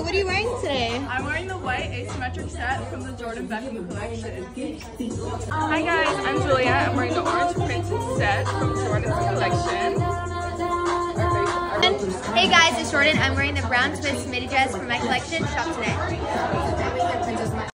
what are you wearing today? I'm wearing the white asymmetric set from the Jordan Beckham collection. Hi guys, I'm Julia. I'm wearing the orange princess set from Jordan's collection. Hey guys, it's Jordan. I'm wearing the brown twist midi dress from my collection. Shop today.